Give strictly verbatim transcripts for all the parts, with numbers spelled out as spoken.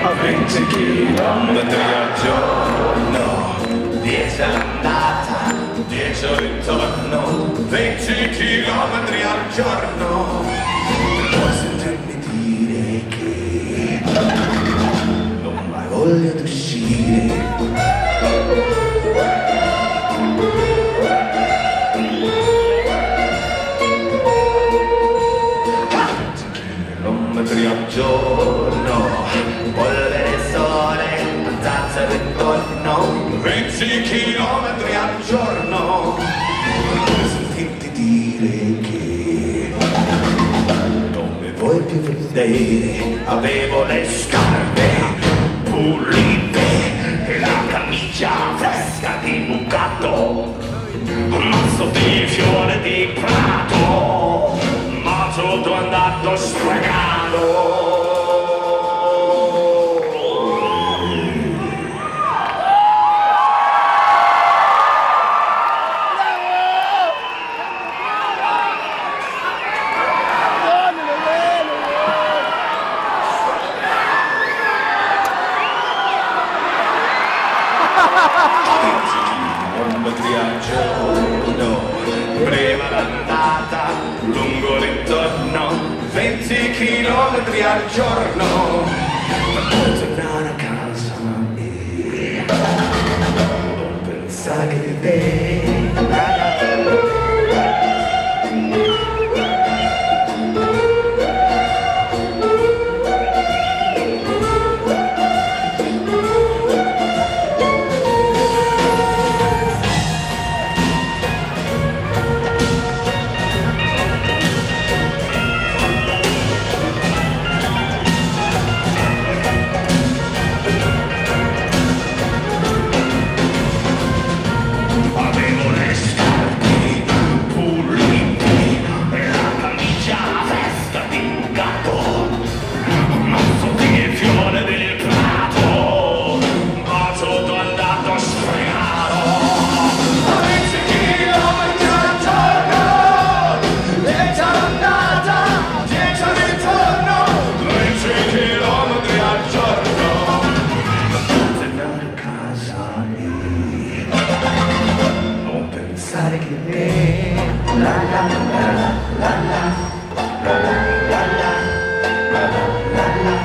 venti chilometri al giorno, dieci all'andata, dieci al ritorno, venti chilometri al giorno. Puoi sentirmi dire che non hai voglia di uscire. Chilometri al giorno, polvere sole, danza e ritorno, venti chilometri al giorno. Puoi sentirti dire che non mi vuoi più vedere. Avevo le scarpe pulite e la camicia fresca di bucato, un mazzo di fiore di prato, ma tutto andato sfregato. Chilometri al giorno, prima l'andata, lungo ritorno, venti chilometri al giorno, per poi tornare a casa e non pensare di te. La la la la la la la la la la.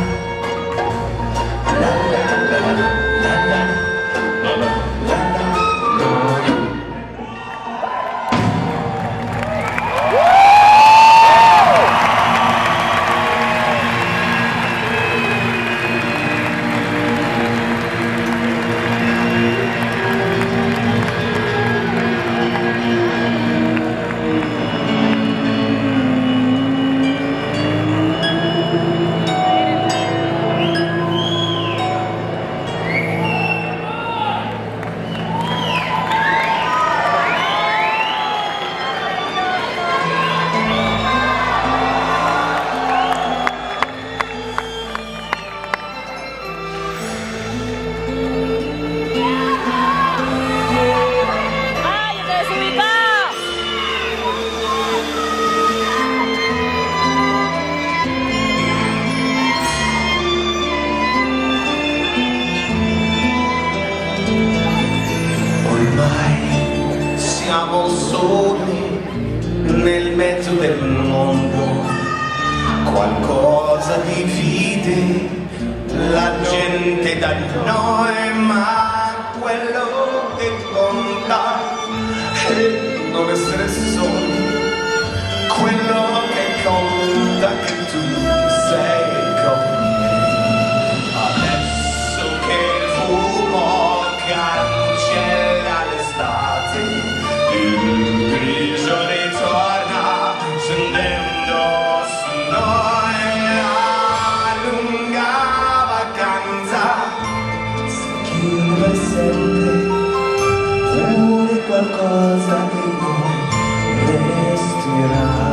Siamo soli nel mezzo del mondo, qualcosa divide la gente da noi, ma quello che conta è non essere soli, quello che conta è che tu sei con me. Adesso che il fumo cancella l'estate, il grigio ritorna scendendo su noi, la lunga vacanza si chiude sempre, pure qualcosa di noi resterà.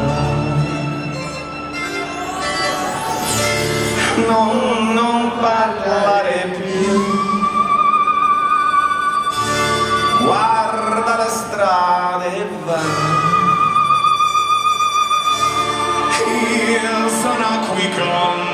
Non, non parlare più, guarda le strade e va. Io sono qui con